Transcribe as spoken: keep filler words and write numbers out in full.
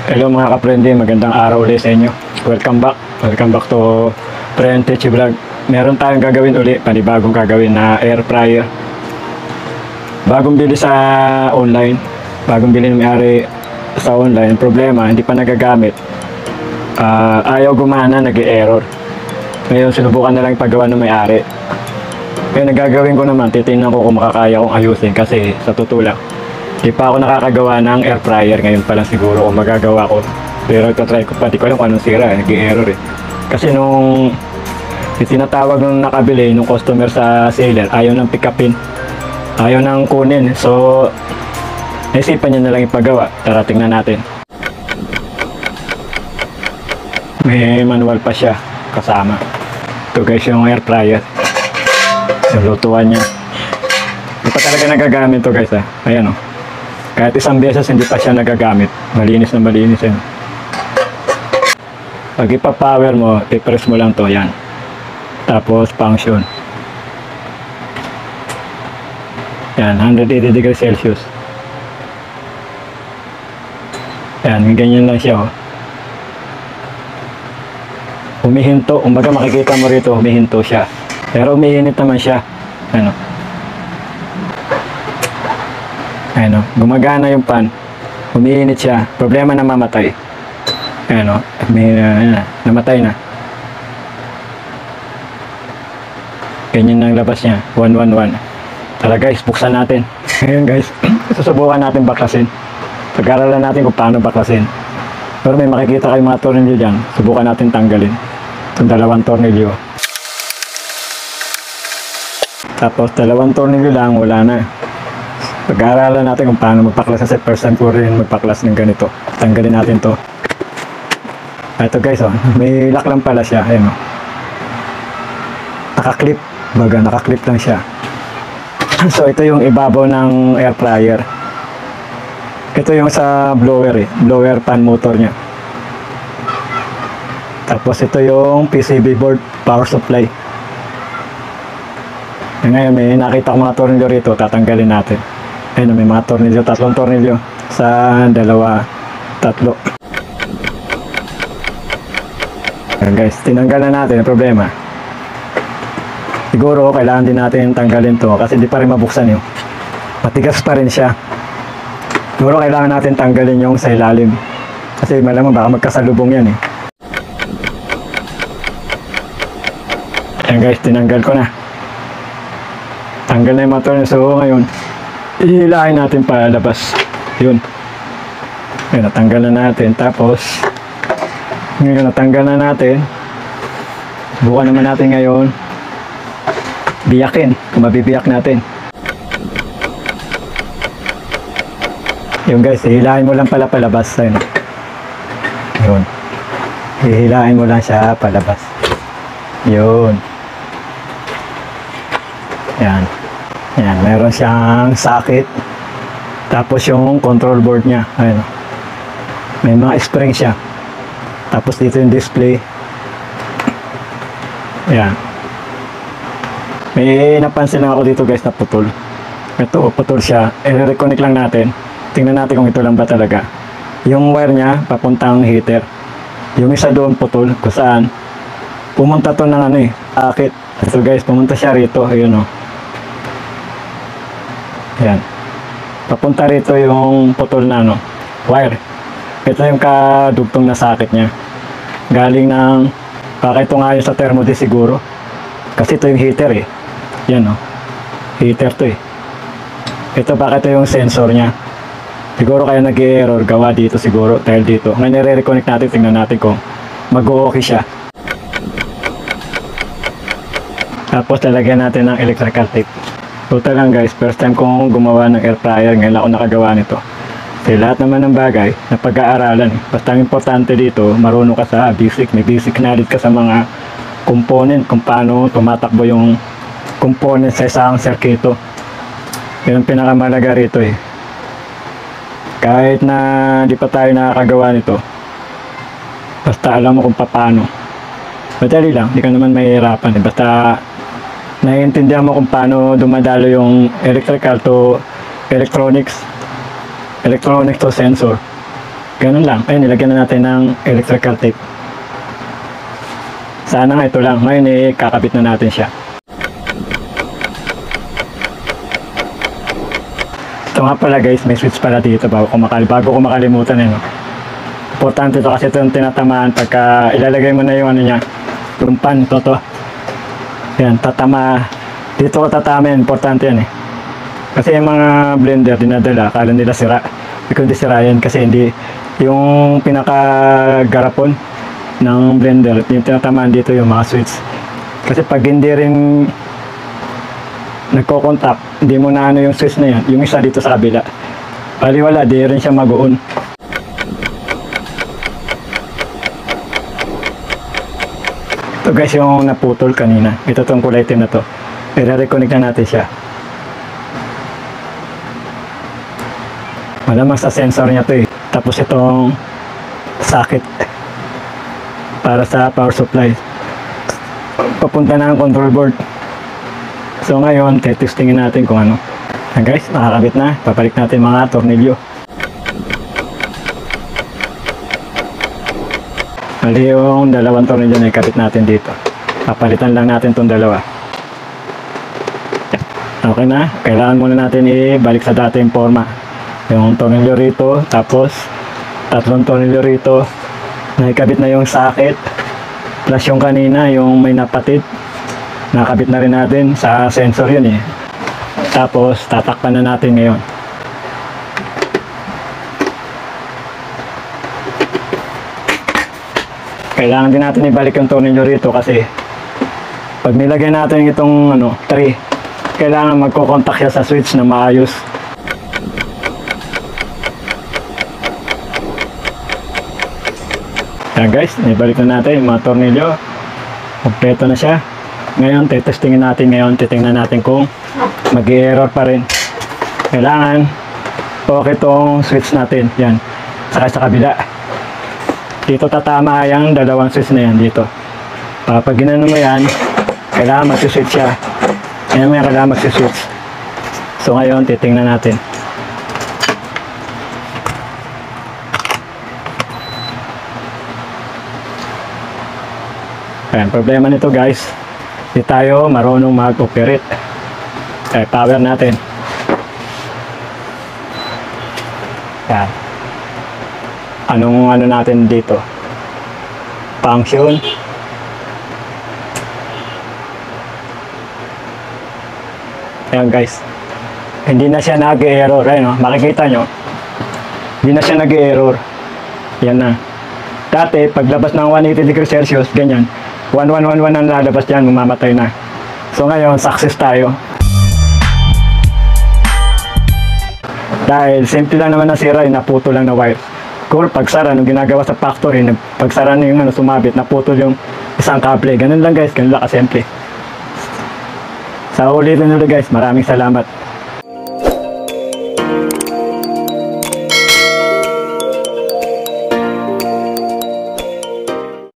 Hello mga kaprende, magandang araw ulit sa inyo. Welcome back. Welcome back to Friend Techi Vlog. Meron tayong gagawin ulit, panibagong gagawin na air fryer. Bagong bili sa online. Bagong bili ng may-ari sa online. Problema, hindi pa nagagamit. Uh, ayaw gumana, nag-error. Ngayon, sinubukan na lang ipagawa ng may-ari. Kaya nagagawin ko naman, titingnan ko kung makakaya kong ayusin kasi sa tutulak. Di pa ako nakakagawa ng air fryer ngayon pa lang siguro kung magagawa ko. Pero ito-try ko pa, di ko alam kung anong sira, eh. Nag-error eh. Kasi nung itinatawag nung nakabili, nung customer sa seller, ayaw nang pick upin. Ayaw nang kunin. So, naisipan niya na lang ipagawa. Tara, tingnan natin. May manual pa siya kasama. Ito guys yung air fryer. Yung lutuan niya. Hindi pa talaga nagagamit to guys ha. Ayan o. Kahit isang beses hindi pa siya nagagamit. Malinis na malinis yan. Pag ipa-power mo, i-press mo lang to, yan. Tapos function. Yan, one hundred eighty degrees Celsius. Yan, ganyan lang siya oh. Humihinto, umbaga makikita mo rito, humihinto siya. Pero umiinit naman siya. Ano? Ano, gumagana yung pan. Umiinit siya. Problema na mamatay. Ano, may uh, namatay na. Ganyan ang labas niya. one one one. Tara guys, buksan natin. Ngayon guys, susubukan natin baklasin. Pag-aralan natin kung paano baklasin. Pero may makikita kayong mga tornilyo dyan. Subukan natin tanggalin. Itong dalawang tornilyo. Tapos dalawang tornilyo lang, wala na. Pag-aaralan natin kung paano magpaklas kasi first time ko rin magpaklas ng ganito. Tanggalin natin to. Ito guys oh, may lock lang pala siya. Ayan oh. Nakaklip. Baga nakaklip lang siya. So ito yung ibabaw ng air fryer. Ito yung sa blower eh. Blower pan motor nya. Tapos ito yung P C B board power supply. E ngayon may nakita ko mga tornilyo rito. Tatanggalin natin. Ayun, may mga tornilyo, tatlong tornilyo sa dalawa, tatlo. Ayan guys, tinanggal na natin ang problema. Siguro kailangan din natin tanggalin to kasi hindi pa rin mabuksan yun. Matigas pa rin siya. Siguro kailangan natin tanggalin yung sa ilalim. Kasi malamang baka magkasalubong yan eh. Ayan guys, tinanggal ko na. Tanggal na yung mga tornilyo. So ngayon, ihilahin natin palabas. Yun. Ngayon, natanggal na natin. Tapos, ngayon, natanggal na natin. Bukan naman natin ngayon. Biyakin. Kung mabibiyak natin. Yun guys, ihilahin mo lang pala palabas. Ayun. Yun. Ihilahin mo lang siya palabas. Yun. Yan. Ayan, meron siyang socket. Tapos yung control board niya. Ayan. May mga spring siya. Tapos dito yung display. Ayan. May napansin lang ako dito guys na putol. Ito, putol siya. I-reconnect lang natin. Tingnan natin kung ito lang ba talaga. Yung wire niya, papuntang heater. Yung isa doon putol. Kung saan, pumunta to ng ano eh, socket. So guys, pumunta siya rito. Ayun o. Oh. Ayan. Papunta rito yung putol na ano, wire. Ito yung kadugtong na socket niya. Galing ng, baka ito nga yung sa thermodis siguro. Kasi ito yung heater eh. Yan o. Oh. Heater to eh. Ito baka ito yung sensor niya. Siguro kaya nag-error gawa dito siguro dahil dito. Ngayon nire-reconnect natin, tingnan natin kung mag-o-okay siya. Tapos lalagyan natin ng electrical tape. Total lang guys, first time kong gumawa ng air fryer, ngayon ako nakagawa nito. Kasi lahat naman ng bagay na pag-aaralan. Basta ang importante dito, marunong ka sa basic, may basic knowledge ka sa mga component, kung paano tumatakbo yung component sa isang circuito. Yan ang pinakamalaga rito eh. Kahit na di pa tayo nakakagawa nito, basta alam mo kung paano. Madali lang, di ka naman mahihirapan eh. Basta naiintindihan mo kung paano dumadalo yung electrical to electronics, electronics to sensor. Ganun lang. Ayun, nilagyan na natin ng electrical tape. Sana nga ito lang. Ngayon eh, kakabit na natin siya. Ito nga pala guys, may switch pala dito bago ko, makal bago ko makalimutan eh, no? Importante ito kasi ito yung tinatamaan pagka ilalagay mo na yung ano niya, yung pan, ito to. Yan, tatama. Dito ko tatama yan, importante yan eh. Kasi yung mga blender dinadala, akala nila sira. Hindi sira yan kasi hindi, yung pinaka-garapon ng blender, yung tinatamaan dito yung mga switch. Kasi pag hindi rin nagko-contact, hindi mo na ano yung switch na yan, yung isa dito sa kabila. Baliwala, di rin siya mag-on. Ito guys yung naputol kanina. Ito tong kulay itim na to. I-reconnect na natin siya. Malamang sa sensor niya to eh. Tapos itong socket para sa power supply. Papunta na ang control board. So ngayon, testingin natin kung ano. Yan guys, nakakabit na. Papalik natin mga tornilyo. Mali yung dalawang tornilyo na ikabit natin dito. Papalitan lang natin itong dalawa. Okay na. Kailangan muna natin ibalik sa dating forma. Yung tornilyo rito, tapos tatlong tornilyo rito. Nakikabit na yung socket. Plus yung kanina, yung may napatid. Nakabit na rin natin sa sensor yun eh. Tapos tatakpan na natin ngayon. Kailangan din natin ibalik yung tornilyo rito kasi pag nilagay natin itong ano, three, kailangan magko-contact siya sa switch na maayos. Yan guys, ibalik na natin yung mga tornilyo. Kompleto na siya. Ngayon, tetestingin natin ngayon, titingnan natin kung mag-error pa rin. Kailangan okay itong switch natin. Yan, saka sa kabila. Dito tatama yung dalawang switch na yan dito. Uh, pag ginano mo yan, kailangan mag-switch siya. Kaya may kailangan mag-switch. So ngayon, titingnan natin. Ayan, problema nito guys. Hindi tayo marunong mag-operate. Eh, power natin. Yan. Anong ano natin dito? Function. Ayan guys. Hindi na siya nag-error. Ayun, no? Makikita nyo. Hindi na siya nag-error. Yan na. Dati, paglabas ng one eighty degrees Celsius, ganyan. one one one one ang lalabas dyan, mamamatay na. So ngayon, success tayo. Dahil simple lang naman nasira, naputol lang na wire. Kung pagsara, nung ginagawa sa factory, pagsara na yung ano, sumabit, naputol yung isang kable. Ganun lang guys, ganun lang kasimple. Sa ulitin ulit guys, maraming salamat.